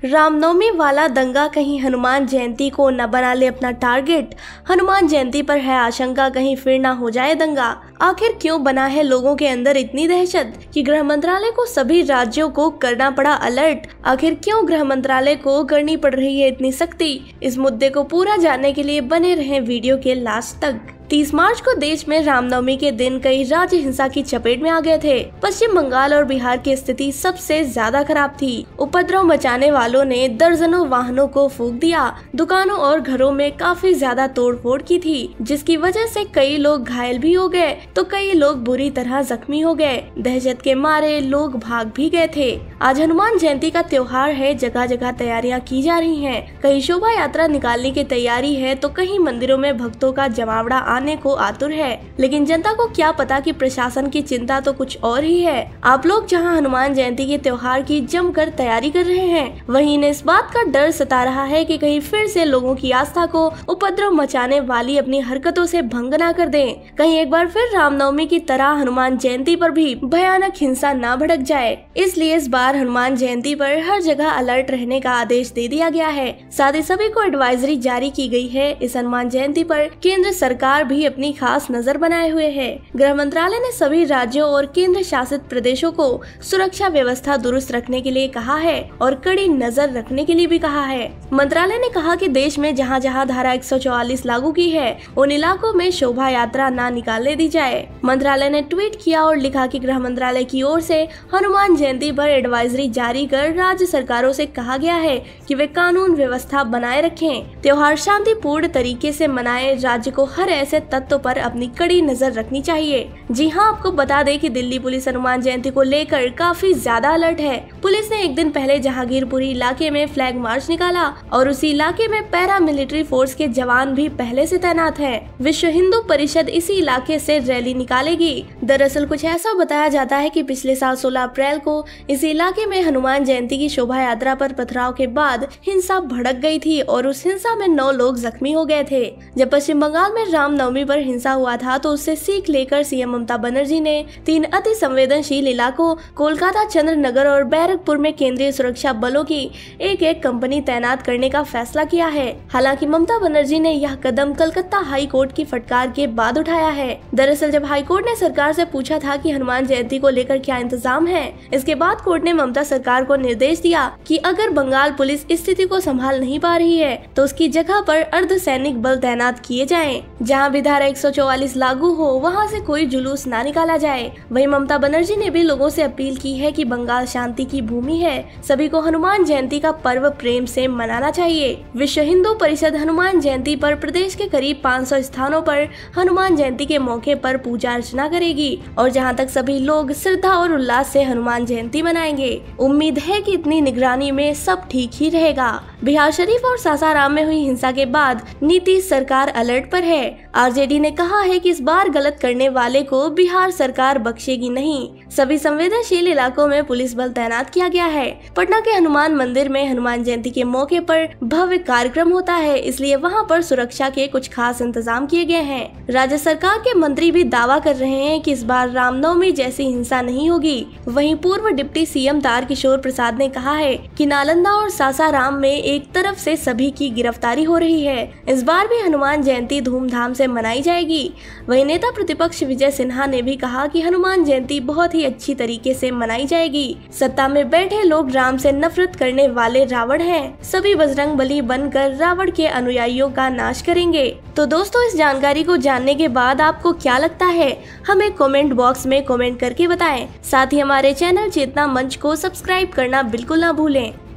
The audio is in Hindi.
रामनवमी वाला दंगा कहीं हनुमान जयंती को न बना ले अपना टारगेट। हनुमान जयंती पर है आशंका कहीं फिर ना हो जाए दंगा। आखिर क्यों बना है लोगों के अंदर इतनी दहशत कि गृह मंत्रालय को सभी राज्यों को करना पड़ा अलर्ट। आखिर क्यों गृह मंत्रालय को करनी पड़ रही है इतनी सख्ती। इस मुद्दे को पूरा जानने के लिए बने रहें वीडियो के लास्ट तक। 30 मार्च को देश में रामनवमी के दिन कई राज्य हिंसा की चपेट में आ गए थे। पश्चिम बंगाल और बिहार की स्थिति सबसे ज्यादा खराब थी। उपद्रव मचाने वालों ने दर्जनों वाहनों को फूंक दिया। दुकानों और घरों में काफी ज्यादा तोड़फोड़ की थी, जिसकी वजह से कई लोग घायल भी हो गए तो कई लोग बुरी तरह जख्मी हो गए। दहशत के मारे लोग भाग भी गए थे। आज हनुमान जयंती का त्योहार है, जगह जगह तैयारियां की जा रही हैं। कहीं शोभा यात्रा निकालने की तैयारी है तो कहीं मंदिरों में भक्तों का जमावड़ा आने को आतुर है। लेकिन जनता को क्या पता कि प्रशासन की चिंता तो कुछ और ही है। आप लोग जहां हनुमान जयंती के त्योहार की जमकर तैयारी कर रहे हैं, वहीं इन्हें इस बात का डर सता रहा है कि कहीं फिर से लोगों की आस्था को उपद्रव मचाने वाली अपनी हरकतों से भंग न कर दें। कहीं एक बार फिर रामनवमी की तरह हनुमान जयंती पर भी भयानक हिंसा न भड़क जाए। इसलिए इस बार हनुमान जयंती पर हर जगह अलर्ट रहने का आदेश दे दिया गया है। साथ ही सभी को एडवाइजरी जारी की गई है। इस हनुमान जयंती पर केंद्र सरकार भी अपनी खास नजर बनाए हुए है। गृह मंत्रालय ने सभी राज्यों और केंद्र शासित प्रदेशों को सुरक्षा व्यवस्था दुरुस्त रखने के लिए कहा है और कड़ी नजर रखने के लिए भी कहा है। मंत्रालय ने कहा कि देश में जहां जहां धारा 144 लागू की है, उन इलाकों में शोभा यात्रा न निकालने दी जाए। मंत्रालय ने ट्वीट किया और लिखा कि गृह मंत्रालय की ओर से हनुमान जयंती पर एडवाइजरी जारी कर राज्य सरकारों से कहा गया है कि वे कानून व्यवस्था बनाए रखें, त्योहार शांतिपूर्ण तरीके से मनाएं। राज्य को हर ऐसे तत्व पर अपनी कड़ी नजर रखनी चाहिए। जी हां, आपको बता दें कि दिल्ली पुलिस हनुमान जयंती को लेकर काफी ज्यादा अलर्ट है। पुलिस ने एक दिन पहले जहांगीरपुरी इलाके में फ्लैग मार्च निकाला और उसी इलाके में पैरा मिलिट्री फोर्स के जवान भी पहले से तैनात हैं। विश्व हिंदू परिषद इसी इलाके से रैली निकालेगी। दरअसल कुछ ऐसा बताया जाता है कि पिछले साल 16 अप्रैल को इस इलाके में हनुमान जयंती की शोभा यात्रा पर पथराव के बाद हिंसा भड़क गई थी और उस हिंसा में 9 लोग जख्मी हो गए थे। जब पश्चिम बंगाल में रामनवमी पर हिंसा हुआ था तो उससे सीख लेकर सीएम ममता बनर्जी ने 3 अति संवेदनशील इलाकों कोलकाता, चंद्रनगर और बैरकपुर में केंद्रीय सुरक्षा बलों की एक कंपनी तैनात करने का फैसला किया है। हालांकि ममता बनर्जी ने यह कदम कलकत्ता हाई कोर्ट की फटकार के बाद उठाया है। दरअसल जब हाई कोर्ट ने सरकार से पूछा था कि हनुमान जयंती को लेकर क्या इंतजाम है, इसके बाद कोर्ट ने ममता सरकार को निर्देश दिया कि अगर बंगाल पुलिस स्थिति को संभाल नहीं पा रही है तो उसकी जगह पर अर्धसैनिक बल तैनात किए जाएं। जहां भी धारा 144 लागू हो वहां से कोई जुलूस ना निकाला जाए। वहीं ममता बनर्जी ने भी लोगों से अपील की है कि बंगाल शांति की भूमि है, सभी को हनुमान जयंती का पर्व प्रेम से मनाना चाहिए। विश्व हिंदू परिषद हनुमान जयंती पर प्रदेश के करीब 500 स्थानों पर हनुमान जयंती के मौके पर पूजा अर्चना करेगी और जहां तक सभी लोग श्रद्धा और उल्लास से हनुमान जयंती मनाएंगे। उम्मीद है कि इतनी निगरानी में सब ठीक ही रहेगा। बिहार शरीफ और सासाराम में हुई हिंसा के बाद नीतीश सरकार अलर्ट पर है। आरजेडी ने कहा है कि इस बार गलत करने वाले को बिहार सरकार बख्शेगी नहीं। सभी संवेदनशील इलाकों में पुलिस बल तैनात किया गया है। पटना के हनुमान मंदिर में हनुमान जयंती के मौके पर भव्य कार्यक्रम होता है, इसलिए वहां पर सुरक्षा के कुछ खास इंतजाम किए गए हैं। राज्य सरकार के मंत्री भी दावा कर रहे हैं कि इस बार रामनवमी जैसी हिंसा नहीं होगी। वहीं पूर्व डिप्टी सीएम तारकिशोर प्रसाद ने कहा है कि नालंदा और सासाराम में एक तरफ से सभी की गिरफ्तारी हो रही है। इस बार भी हनुमान जयंती धूमधाम से मनाई जाएगी। वहीं नेता प्रतिपक्ष विजय सिन्हा ने भी कहा कि हनुमान जयंती बहुत ही अच्छी तरीके से मनाई जाएगी। सत्ता में बैठे लोग राम से नफरत करने वाले रावण हैं। सभी बजरंग बली बनकर रावण के अनुयायियों का नाश करेंगे। तो दोस्तों, इस जानकारी को जानने के बाद आपको क्या लगता है, हमें कमेंट बॉक्स में कमेंट करके बताएं। साथ ही हमारे चैनल चेतना मंच को सब्सक्राइब करना बिल्कुल ना भूलें।